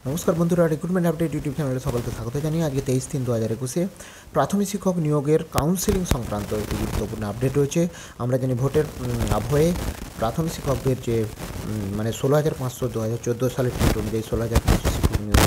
नमस्कार बंधुरा recruitment update YouTube channel सबके स्वागत जानिए आज के 23/3/2021 प्राथमिक शिक्षक नियोगेर काउंसिलिंग संक्रांत एक गुरुत्वपूर्ण अपडेट रही है। जानी भोटर आबहे प्राथमिक शिक्षकদের যে মানে 16,500 2014 সালের টেট অনুযায়ী 16,500 শিক্ষক নিয়োগ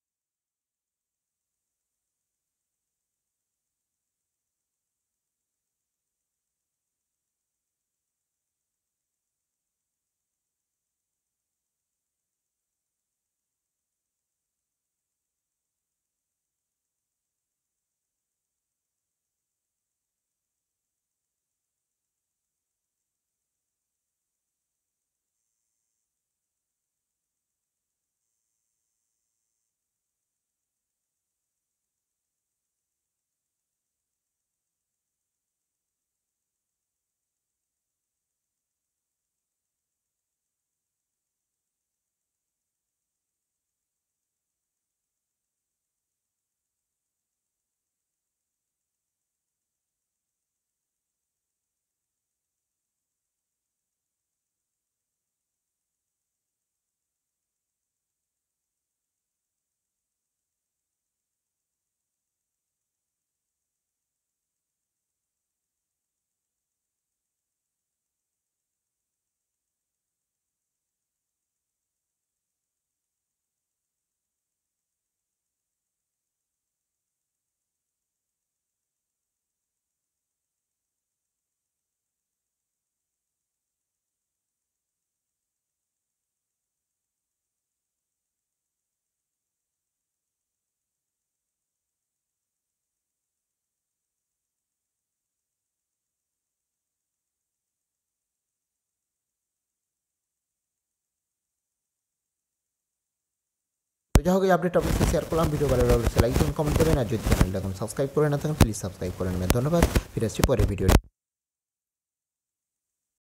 तो जा अपडेट अपने शेयर कर भिडियो भालो लागले लाइक कमेंट करें और जो चैनल साबस्क्राइब कर ना प्लिज साबस्क्राइब कर धन्यवाद फिर आसছি পরের ভিডিও।